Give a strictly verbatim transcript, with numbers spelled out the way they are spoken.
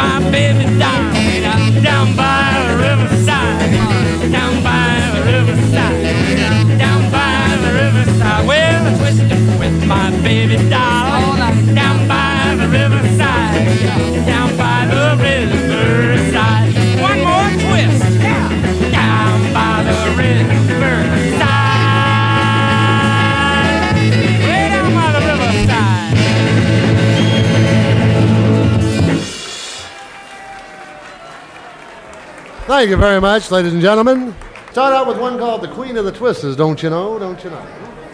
my baby doll down by the riverside, down by the riverside, down by the riverside. Well, I twisted with my baby doll down by the riverside, down by the riverside. One more twist, down by the riverside, way down by the riverside. Thank you very much, ladies and gentlemen. Start out with one called The Queen of the Twisters, Don't You Know, Don't You Know.